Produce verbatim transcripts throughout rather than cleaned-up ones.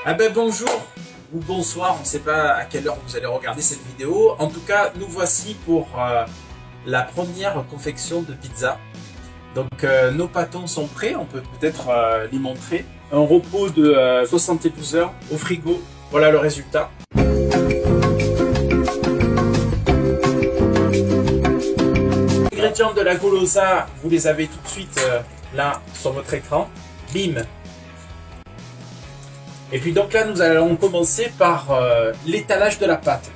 Ah ben bonjour ou bonsoir, on ne sait pas à quelle heure vous allez regarder cette vidéo. En tout cas, nous voici pour euh, la première confection de pizza. Donc euh, nos pâtons sont prêts, on peut peut-être euh, les montrer. Un repos de euh, soixante-douze heures au frigo, voilà le résultat. Les ingrédients de la golosa, vous les avez tout de suite euh, là sur votre écran. Bim. Et puis donc là, nous allons commencer par euh, l'étalage de la pâte.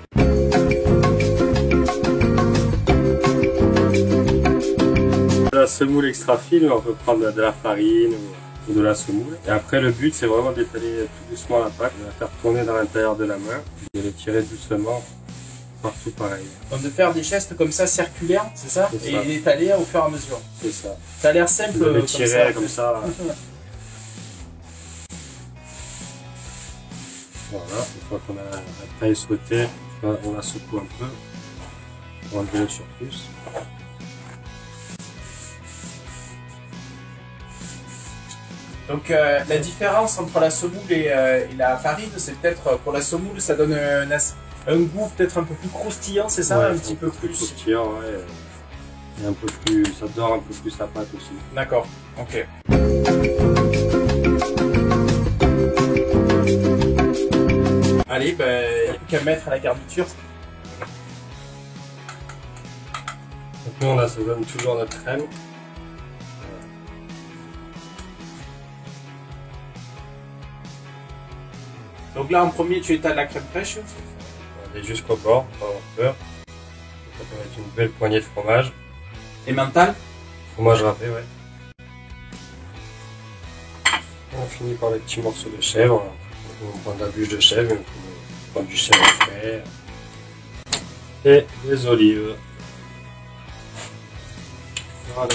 De la semoule extra fine, on peut prendre de la farine ou de la semoule. Et après, le but, c'est vraiment d'étaler tout doucement la pâte, de la faire tourner dans l'intérieur de la main, et de tirer doucement partout pareil. Donc de faire des gestes comme ça circulaires, c'est ça? Et ça. d'étaler au fur et à mesure. C'est ça. Ça a l'air simple De les comme tirer ça. comme ça. Voilà, une fois qu'on a la taille souhaitée, on la secoue un peu pour enlever le surplus. Donc euh, la différence entre la semoule et, euh, et la farine, c'est peut-être euh, pour la semoule, ça donne un, un goût peut-être un peu plus croustillant, c'est ça? Ouais, un petit un peu, peu plus croustillant, ouais. Et un peu plus, ça dore un peu plus la pâte aussi. D'accord, ok. Allez, ben, il n'y a plus qu'à mettre à la garniture. Donc nous, on assaisonne toujours notre crème. Donc là, en premier, tu étales la crème fraîche. On est jusqu'au bord, pas avoir peur. Donc on va mettre une belle poignée de fromage. Et mental. Fromage râpé, ouais. On finit par les petits morceaux de chèvre. On prend de la bûche de chèvre, on prend du chèvre frais. Et des olives. Voilà.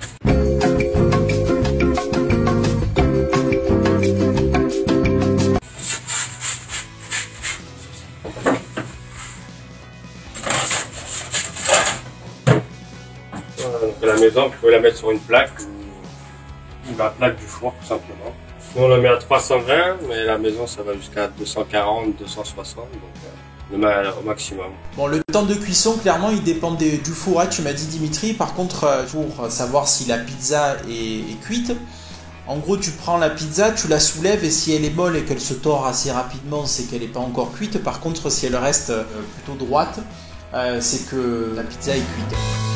Voilà, donc à la maison, vous pouvez la mettre sur une plaque ou la plaque du four tout simplement. Nous on la met à trois cent vingt, mais à la maison ça va jusqu'à deux cent quarante, deux cent soixante, donc euh, on le met au maximum. Bon, le temps de cuisson, clairement, il dépend des, du four, hein, tu m'as dit Dimitri. Par contre, euh, pour savoir si la pizza est, est cuite, en gros, tu prends la pizza, tu la soulèves et si elle est molle et qu'elle se tord assez rapidement, c'est qu'elle n'est pas encore cuite. Par contre, si elle reste euh, plutôt droite, euh, c'est que la pizza est cuite.